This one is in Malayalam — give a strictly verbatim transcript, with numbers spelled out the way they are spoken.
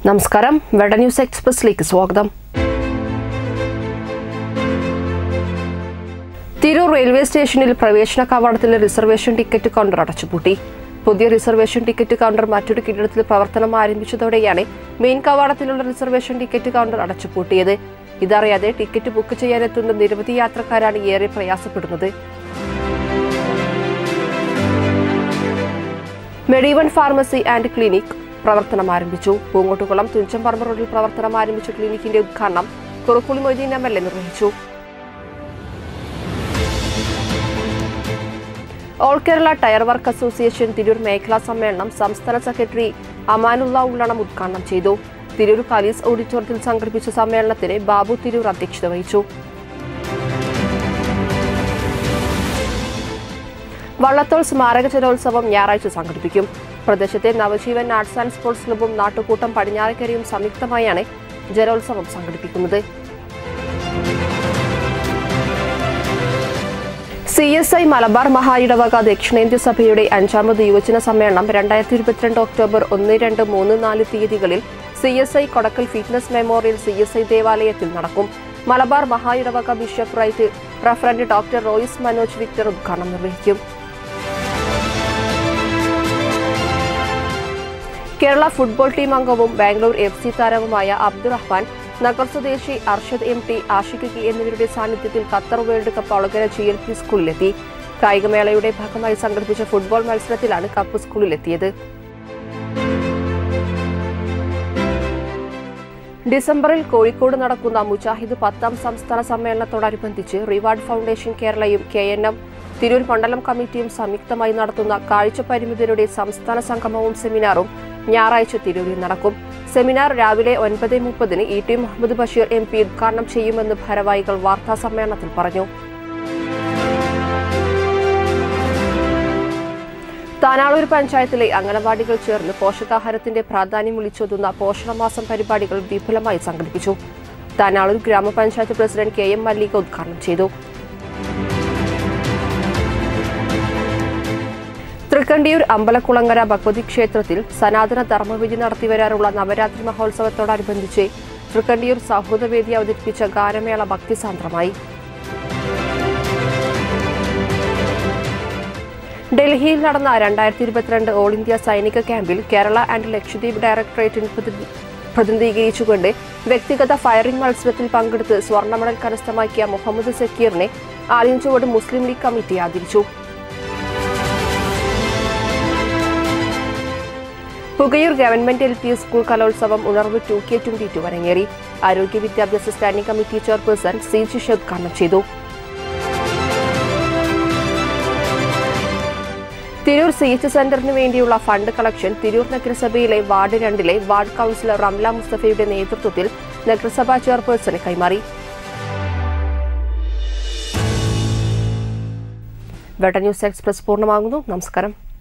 നമസ്കാരം വെട്ടം ന്യൂസ് എക്സ്പ്രസിലേക്ക് സ്വാഗതം. തിരൂർ റെയിൽവേ സ്റ്റേഷനിൽ പ്രവേശന കവാടത്തിലെ റിസർവേഷൻ ടിക്കറ്റ് കൗണ്ടർ അടച്ചുപൂട്ടി. പുതിയ റിസർവേഷൻ ടിക്കറ്റ് കൗണ്ടർ മറ്റൊരു കെട്ടിടത്തിൽ പ്രവർത്തനം ആരംഭിച്ചതോടെയാണ് മെയിൻ കവാടത്തിലുള്ള റിസർവേഷൻ ടിക്കറ്റ് കൗണ്ടർ അടച്ചുപൂട്ടിയത്. ഇതറിയാതെ ടിക്കറ്റ് ബുക്ക് ചെയ്യാനെത്തുന്ന നിരവധി യാത്രക്കാരാണ് ഏറെ പ്രയാസപ്പെടുന്നത്. മെഡിവൺ ഫാർമസി ആൻഡ് ക്ലിനിക് പ്രവർത്തനം ആരംഭിച്ചു. പൂങ്ങോട്ടുകുളം തുഞ്ചംപറമ്പ് റോഡിൽ പ്രവർത്തനം ആരംഭിച്ച ക്ലിനിക്കിന്റെ ഉദ്ഘാടനം Kurukkoli Moideen M L A നിർവഹിച്ചു. All Kerala tyre work association Tirur മേഖലാ സമ്മേളനം സംസ്ഥാന സെക്രട്ടറി അമാനുള്ള ഉള്ളണം ഉദ്ഘാടനം ചെയ്തു. തിരൂർ കാലീസ് ഓഡിറ്റോറിയത്തിൽ സംഘടിപ്പിച്ച സമ്മേളനത്തിന് ബാബു തിരൂർ അധ്യക്ഷത വഹിച്ചു. വള്ളത്തോൾ സ്മാരക ജലോത്സവം ഞായറാഴ്ച സംഘടിപ്പിക്കും. പ്രദേശത്തെ നവജീവൻ ആർട്സ് ആൻഡ് സ്പോർട്സ് ക്ലബ്ബും നാട്ടുകൂട്ടം പടിഞ്ഞാറേക്കരയും സംയുക്തമായാണ് ജലോത്സവം സംഘടിപ്പിക്കുന്നത്. സി എസ് ഐ മലബാർ മഹായിടവക ദക്ഷിണേന്ത്യ സഭയുടെ അഞ്ചാമത് യുവജന സമ്മേളനം രണ്ടായിരത്തി ഇരുപത്തിരണ്ട് ഒക്ടോബർ ഒന്ന് രണ്ട് മൂന്ന് നാല് തീയതികളിൽ C S I Kodakkal fitness memorial C S I ദേവാലയത്തിൽ നടക്കും. മലബാർ മഹായിടവക ബിഷപ്പ് റൈറ്റ് റഫറന്റ് ഡോക്ടർ റോയിസ് മനോജ് വിക്ടർ ഉദ്ഘാടനം നിർവഹിക്കും. കേരള ഫുട്ബോൾ ടീം അംഗവും ബാംഗ്ലൂർ എഫ് സി താരവുമായ അബ്ദുറഹ്മാൻ, നഗർ സ്വദേശി Arshad M T, Ashiq K എന്നിവരുടെ സാന്നിധ്യത്തിൽ Qatar world cup Olakara G L P സ്കൂളിലെത്തി. കായികമേളയുടെ ഭാഗമായി സംഘടിപ്പിച്ച ഫുട്ബോൾ മത്സരത്തിലാണ് കപ്പ് സ്കൂളിലെത്തിയത്. ഡിസംബറിൽ കോഴിക്കോട് നടക്കുന്ന മുജാഹിദ് പത്താം സംസ്ഥാന സമ്മേളനത്തോടനുബന്ധിച്ച് റിവാർഡ് ഫൗണ്ടേഷൻ കേരളയും കെ എൻ എം തിരൂർ മണ്ഡലം കമ്മിറ്റിയും സംയുക്തമായി നടത്തുന്ന കാഴ്ച പരിമിതരുടെ സംസ്ഥാന സംഗമവും സെമിനാറും ഞായറാഴ്ച തിരൂരിൽ നടക്കും. സെമിനാർ രാവിലെ ഒൻപത് മുപ്പതിന് E T Muhammad Basheer M P ഉദ്ഘാടനം ചെയ്യുമെന്ന് ഭാരവാഹികൾ വാർത്താ സമ്മേളനത്തിൽ പറഞ്ഞു. താനാളൂർ പഞ്ചായത്തിലെ അംഗനവാടികൾ ചേർന്ന് പോഷകാഹാരത്തിന്റെ പ്രാധാന്യം വിളിച്ചോതുന്ന പോഷണമാസം പരിപാടികൾ വിപുലമായി സംഘടിപ്പിച്ചു. താനാളൂർ ഗ്രാമപഞ്ചായത്ത് പ്രസിഡന്റ് കെ എം മല്ലിക ഉദ്ഘാടനം ചെയ്തു. തൃക്കണ്ടിയൂർ അമ്പലക്കുളങ്ങര ഭഗവതി ക്ഷേത്രത്തിൽ സനാതന ധർമ്മവിധി നടത്തിവരാറുള്ള നവരാത്രി മഹോത്സവത്തോടനുബന്ധിച്ച് തൃക്കണ്ടിയൂർ സൗഹൃദവേദി അവതരിപ്പിച്ച ഗാനമേള ഭക്തിസാന്ദ്രമായി. ഡൽഹിയിൽ നടന്ന രണ്ടായിരത്തി ഇരുപത്തിരണ്ട് ഓൾ ഇന്ത്യ സൈനിക ക്യാമ്പിൽ കേരള ആൻഡ് ലക്ഷദ്വീപ് ഡയറക്ടറേറ്റിന് പ്രതിനിധീകരിച്ചുകൊണ്ട് വ്യക്തിഗത ഫയറിംഗ് മത്സരത്തിൽ പങ്കെടുത്ത് സ്വർണ്ണ മെഡൽ കരസ്ഥമാക്കിയ മുഹമ്മദ് സക്കീറിനെ ആലിഞ്ചുവോട് മുസ്ലിം ലീഗ് കമ്മിറ്റി ആദരിച്ചു. Pukayoor government L P school കലോത്സവം ഉണർവ് ടു കെ ട്വന്റി ടു അരങ്ങേറി. ആരോഗ്യ വിദ്യാഭ്യാസ standing committee chairperson C Jisha ഉദ്ഘാടനം ചെയ്തു. തിരൂർ സി എച്ച് സെന്ററിന് വേണ്ടിയുള്ള ഫണ്ട് കളക്ഷൻ തിരൂർ നഗരസഭയിലെ വാർഡ് രണ്ടിലെ വാർഡ് കൌൺസിലർ റംല മുസ്തഫയുടെ നേതൃത്വത്തിൽ നഗരസഭാ ചെയർപേഴ്സണ് കൈമാറി. വെട്ടം ന്യൂസ് എക്സ്പ്രസ് പൂർണ്ണമാകുന്നു. നമസ്കാരം.